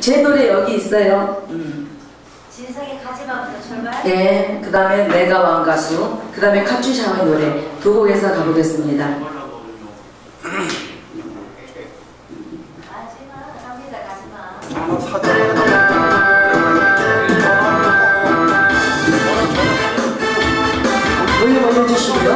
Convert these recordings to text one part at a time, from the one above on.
제 노래 여기 있어요. 진성의 가지마부터 출발. 예, 그 다음에 내가 왕가수, 그 다음에 카츄샤의 노래 두 곡에서 가보겠습니다. 가지마 갑니다. 가지마. 볼륨 올려주시고요.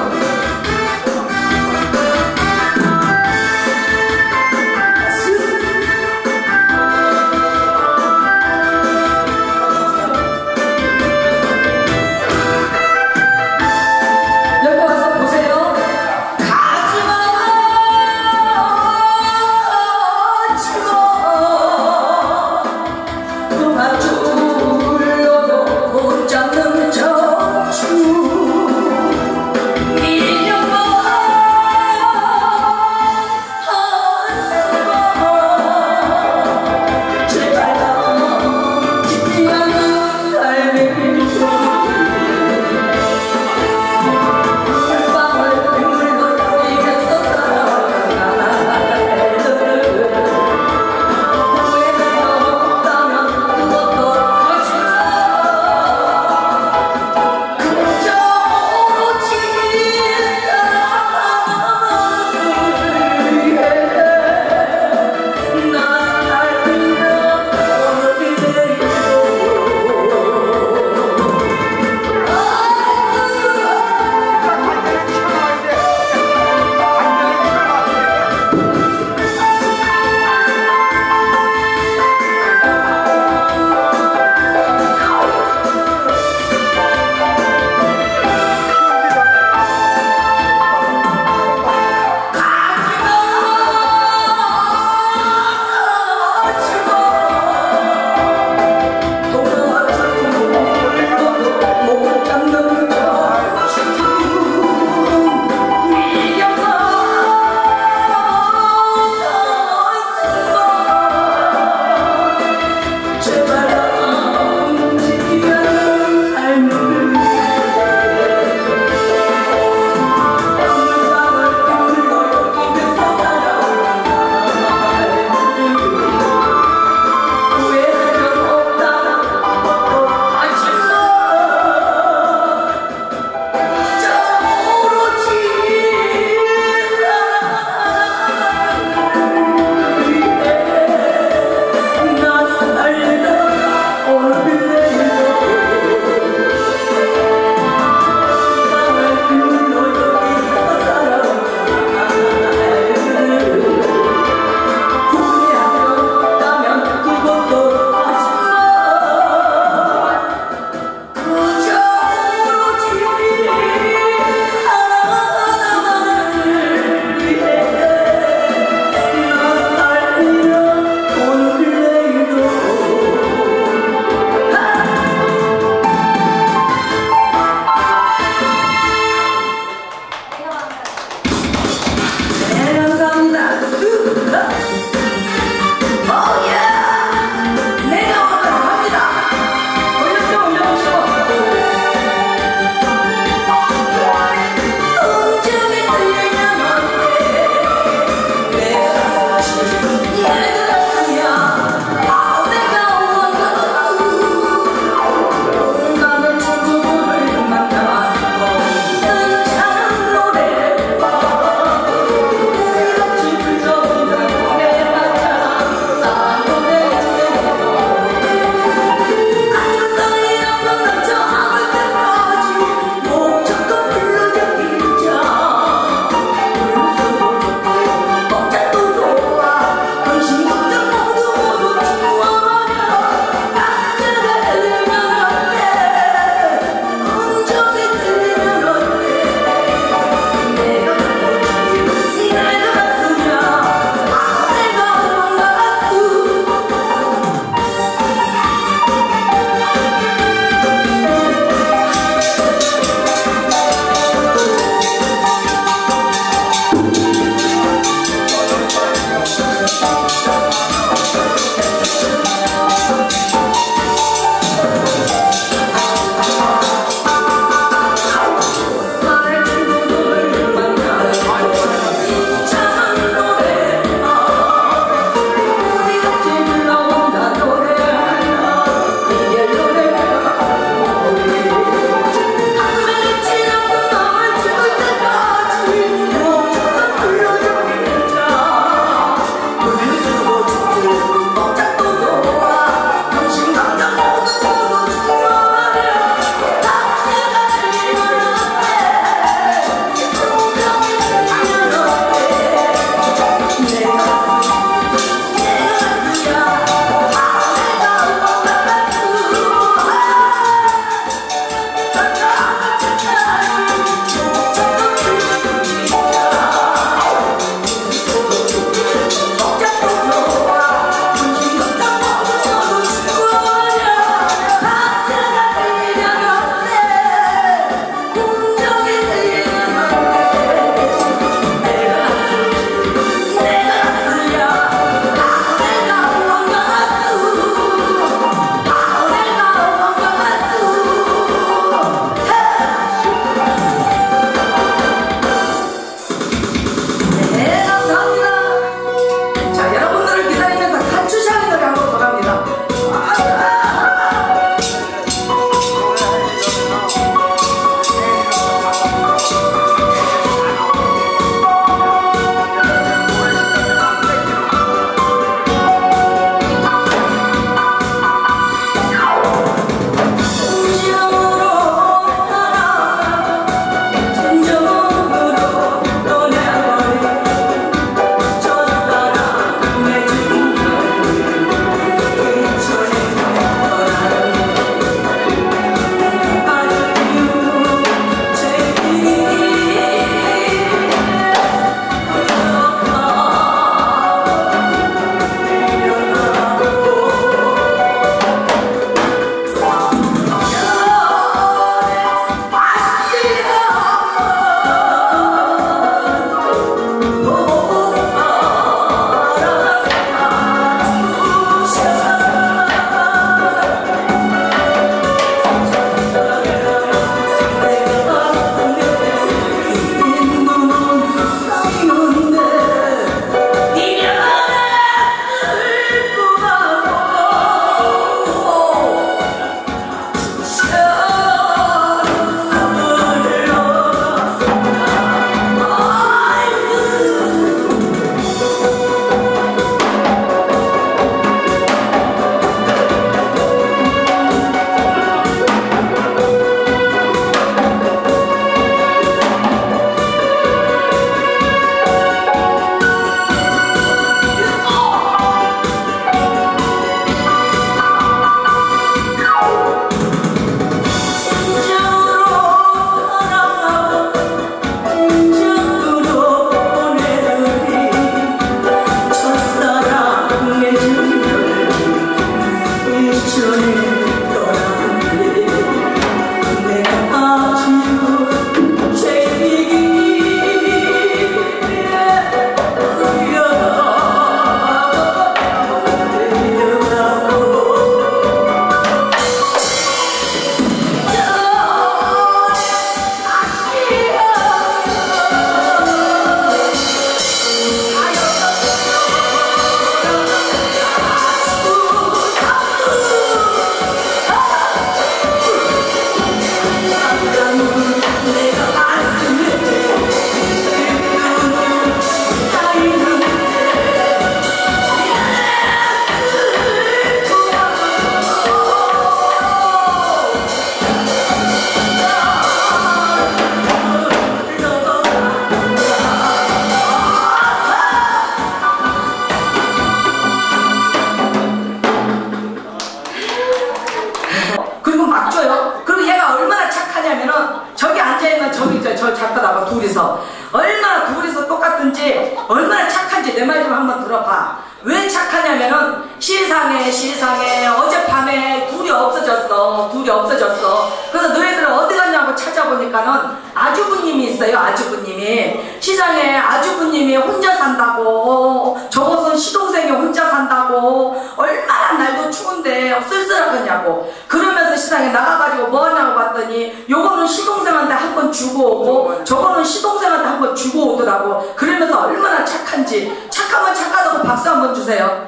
세상에 어젯밤에 둘이 없어졌어. 그래서 너희들은 어디 갔냐고 찾아보니까는 아주부님이 있어요. 아주부님이 시장에 아주부님이 혼자 산다고, 저것은 시동생이 혼자 산다고, 얼마나 날도 추운데 쓸쓸하겠냐고 그러면서 시장에 나가가지고 뭐하냐고 봤더니 요거는 시동생한테 한 번 주고 오고 저거는 시동생한테 한 번 주고 오더라고. 그러면서 얼마나 착한지. 착하면 착하다고 박수 한번 주세요.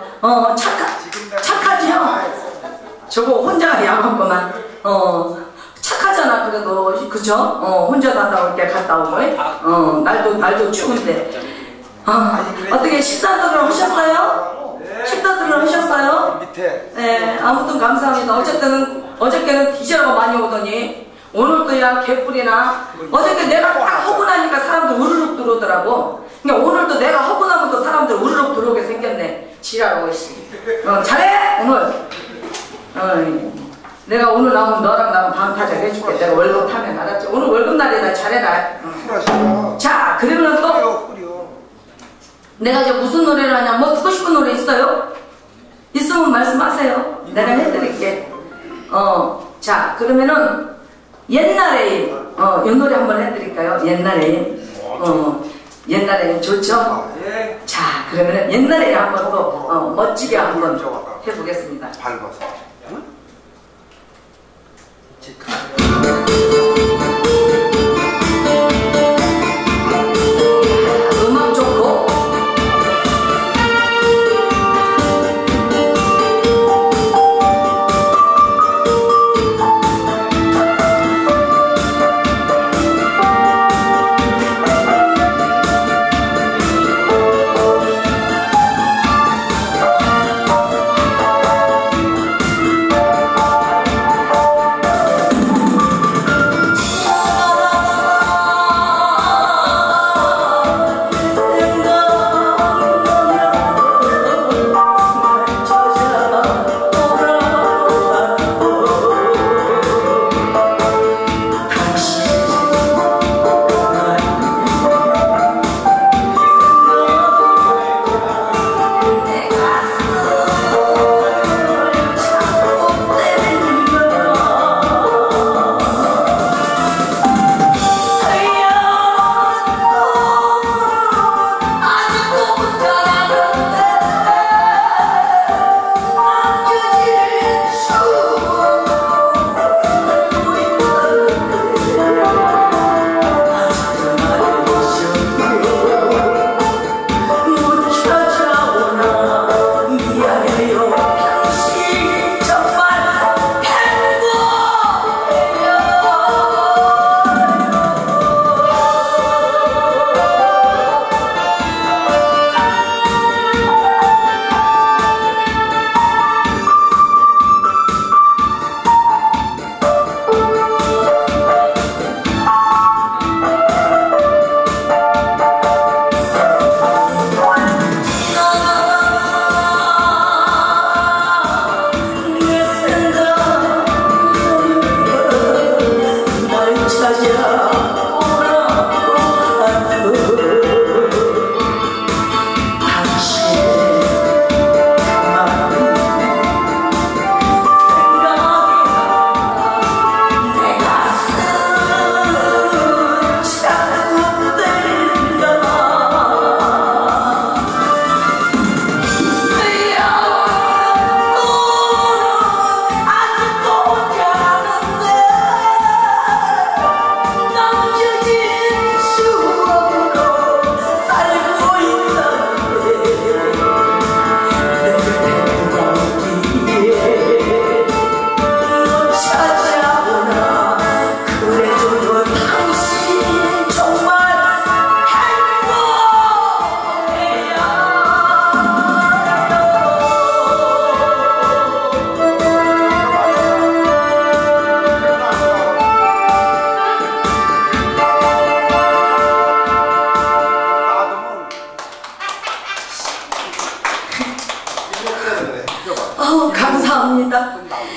착하지요? 저거 혼자 야구구만. 착하잖아. 그래도 그죠? 혼자 산다고 이렇게 갔다 오고 날도 추운데. 어떻게 식사들을 하셨어요? 식사들을 하셨어요? 밑에. 네, 아무튼 감사합니다. 어저께는 디저트가 많이 오더니 오늘도 야 개뿔이나. 어저께 내가 딱 허분하니까 사람들 우르륵 들어오더라고. 그러니까 오늘도 내가 허분하면 또 사람들 우르륵 들어오게 생겼네. 지랄하고 씨. 잘해 오늘. 내가 오늘 나오면 너랑 나랑 방타작 해줄게. 내가 월급 타면 알았지? 오늘 월급날이다. 잘해라. 자, 그러면 또 내가 이제 무슨 노래를 하냐. 뭐 듣고 싶은 노래 있어요? 있으면 말씀하세요. 내가 해드릴게. 자, 그러면은 옛날에 이 노래 한번 해드릴까요? 옛날에 좋죠? 예. 자, 그러면은 옛날에 한번 또 멋지게 한번 해보겠습니다. 밟아서. 응? 음악 좋고 감사합니다.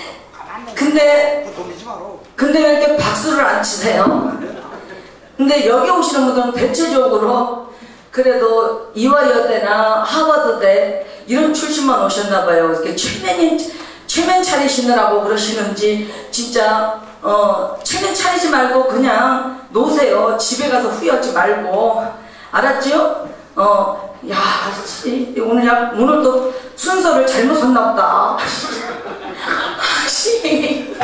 근데 왜 이렇게 박수를 안 치세요? 근데 여기 오시는 분들은 대체적으로 그래도 이화여대나 하버드대 이런 출신만 오셨나봐요. 이렇게 체면 차리시느라고 그러시는지 진짜 체면 차리지 말고 그냥 노세요. 집에 가서 후회하지 말고. 알았죠? 야, 오늘 또 순서를 잘못 섰나 보다. 아씨.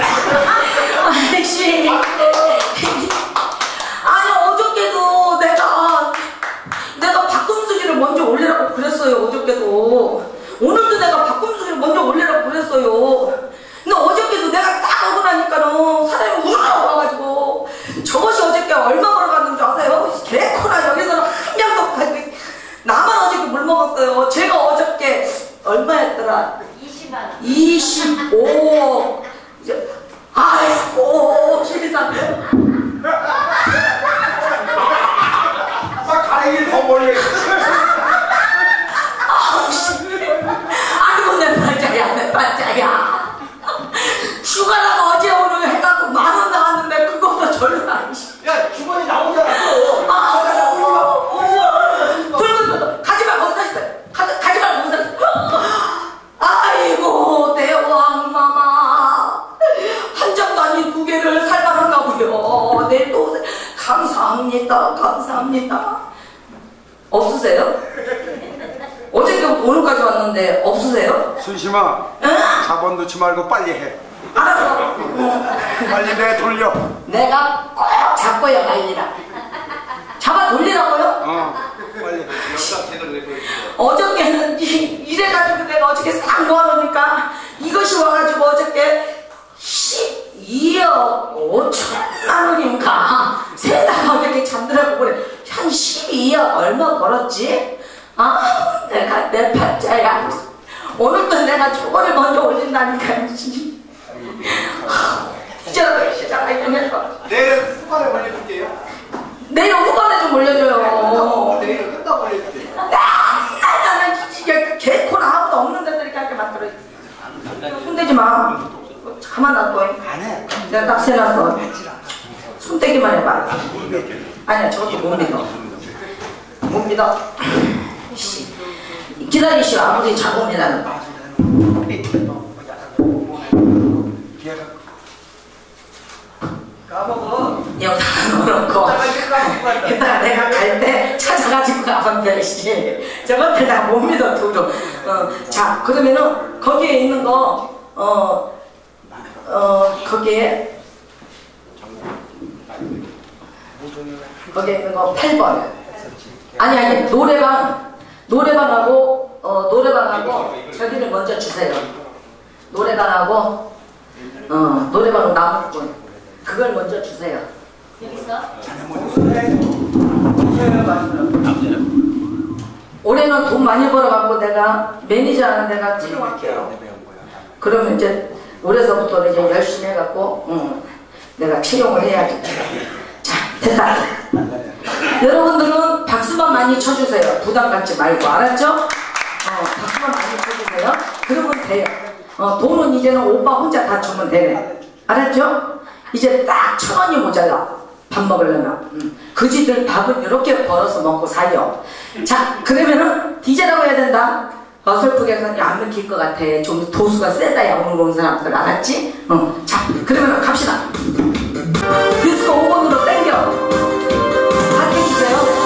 아니, 어저께도 내가 박금숙이를 먼저 올리라고 그랬어요. 어저께도. 오늘도 내가 박금숙이를 먼저 올리라고 그랬어요. 근데 어저께도 내가 딱 오고 나니까는 사람이 우르르 와가지고 저것이 어저께 얼마 벌어갔는 줄 아세요? 개코나 여기서는 한 명도 없고 나만 어저께 물 먹었어요. 제가 어저께 얼마였더라? 20만 원. 25억. 아이고 세상에. 막 가랭이를 더 몰래. 아이고 내 반짝이야. 휴가라고 어제 오늘 해갖고 10,000원 나왔는데 그거보다 절로 안. 야 주머니 나오잖아 또. 들고 가지마 거기 서 있어. 가지마 거기 서 있어. 아이고 대왕마마 한 장도 아닌 2개를 살만한가고요. 내 또 감사합니다. 없으세요? 어제 오늘까지 왔는데 없으세요? 순심아, 자본 넣지 말고 빨리 해. 알았어. 빨리 내 돌려. 내가 꼭 잡고요 말리라. 잡아 돌리라고요? 빨리. 어저께는 이래가지고 내가 어저께 싹 모아놓으니까 이것이 와가지고 어저께 12억 5천만 원인가 세다가 어저께 잠들어고 그래. 한 12억 얼마 벌었지? 아 내가 내 팔자야. 오늘도 내가 저거를 먼저 올린다니까. 이제라도 시작하기 해서 내일 후반에 올려줄게요. 내일 후반에 좀 올려줘요. 내일 끝나고 올려줄게요. 나는 진짜 개코나 아무도 없는 데서 이렇게 하게 만들어. 손대지 마. 가만 놔둬. 안 해. 내가 딱 세놨어. 손대기만 해봐. 아니야, 저것도 못 믿어. 못 믿어. 기다리시오. 아버지 작업이라는 거. 까먹어. 여기다 넣어놓고 이따가 내가 갈 때 찾아가지고 가면 되지. 저것들 다 못 믿어 두루. 자 그러면은 거기에 있는 거 거기에 있는 거 8번. 아니 노래방하고 저기를 먼저 주세요. 노래방하고 나무꾼 그걸 먼저 주세요. 여기서? 올해는 돈 많이 벌어갖고 내가 매니저하는 데가 채용할게요. 그러면 이제 올해서부터 이제 열심히 해갖고 내가 채용을 해야지. 자 됐다. 여러분들은 박수만 많이 쳐주세요. 부담 갖지 말고. 알았죠? 박수만 많이 쳐주세요. 그러면 돼요. 돈은 이제는 오빠 혼자 다 주면 되네. 알았죠? 이제 딱 1,000원이 모자라. 밥 먹으려면. 그지들 밥은 이렇게 벌어서 먹고 살려. 자 그러면은 DJ라고 해야 된다. 어설프게 해서 안 먹힐 것 같아. 좀 도수가 세다. 야 오늘 온 사람들 알았지? 자 그러면 갑시다. 디스코 5번으로 땡겨. 다 땡기세요.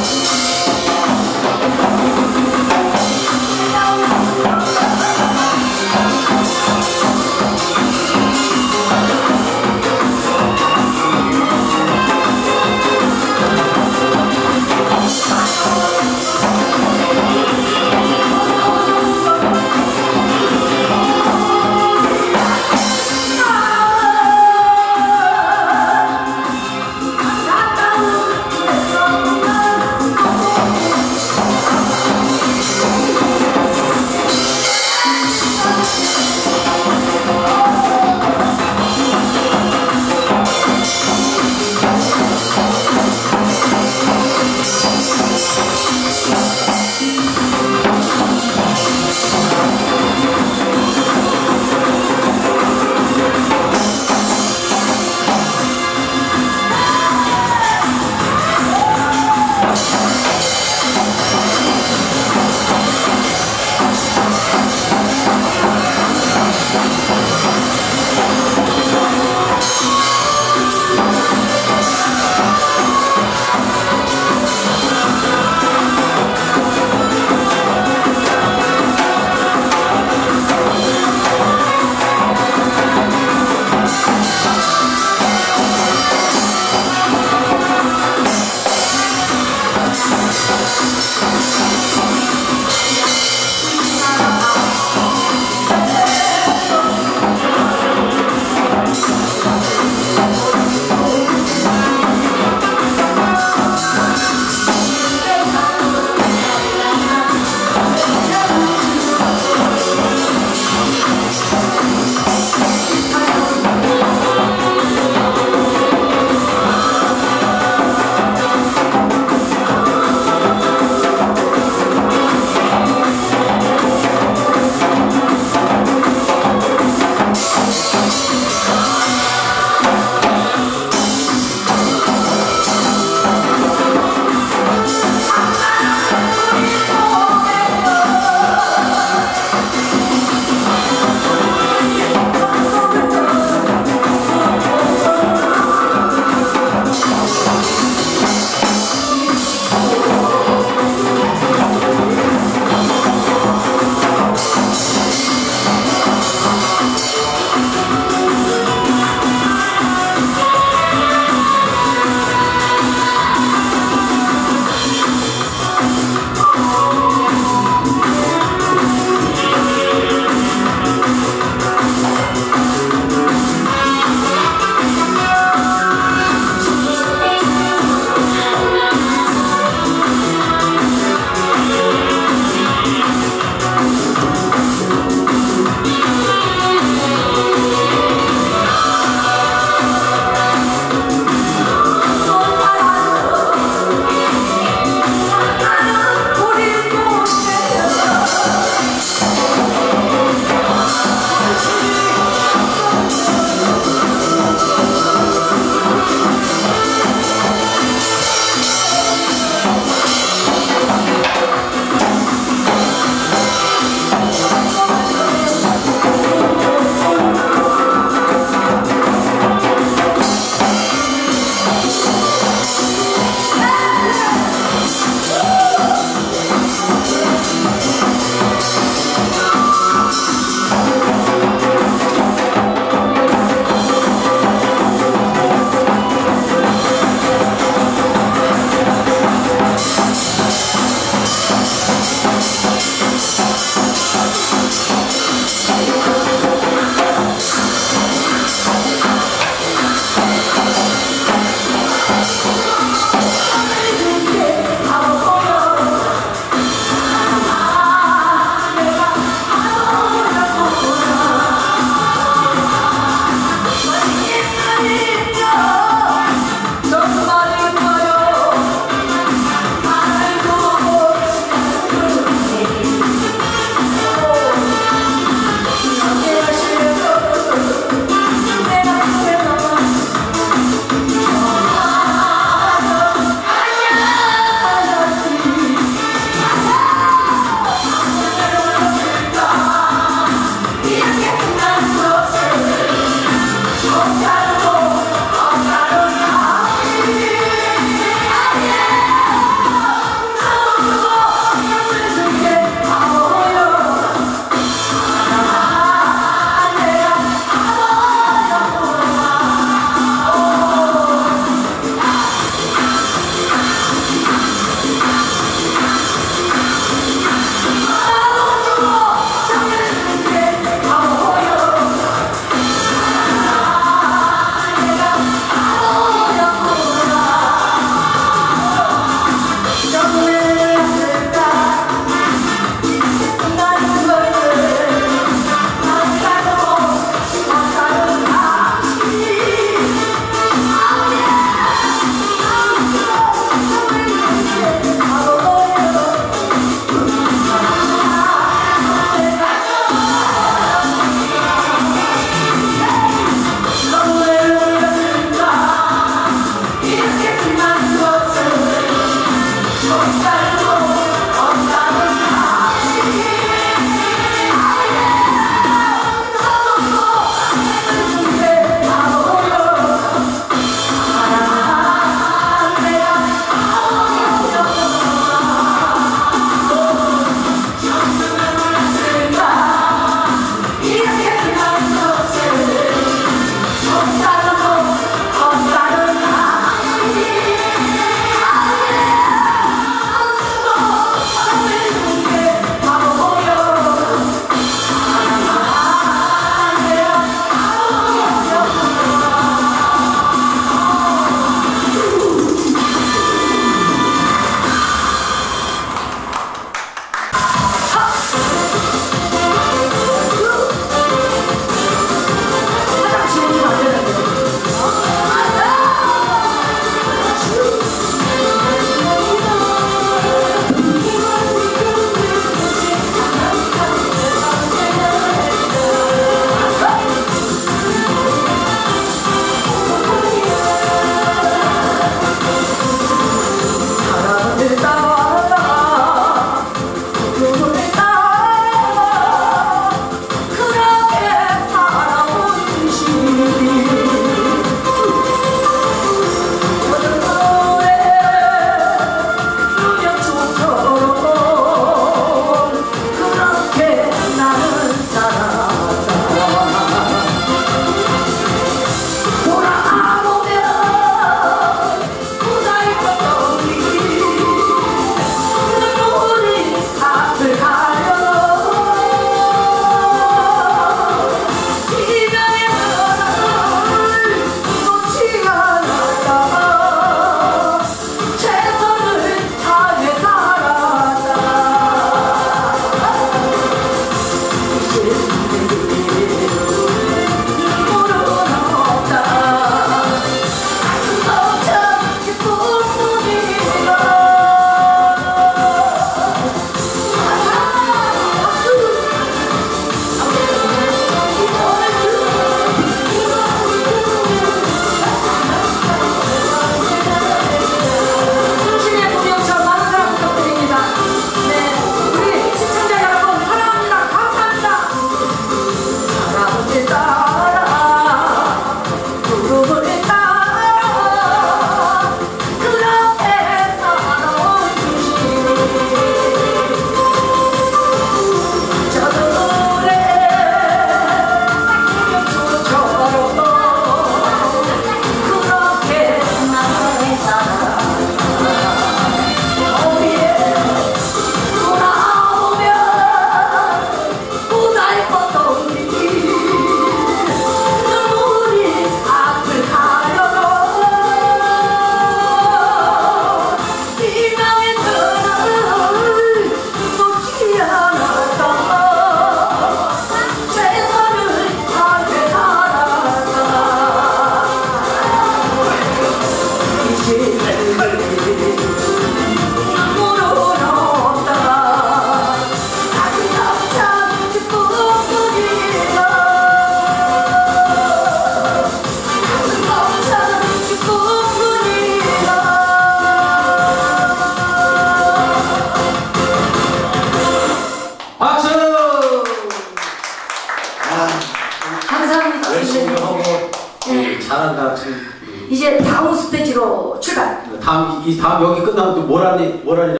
잘한다. 지금 이제 다음 스테이지로 출발. 다음 여기 끝나면 또 뭘 하니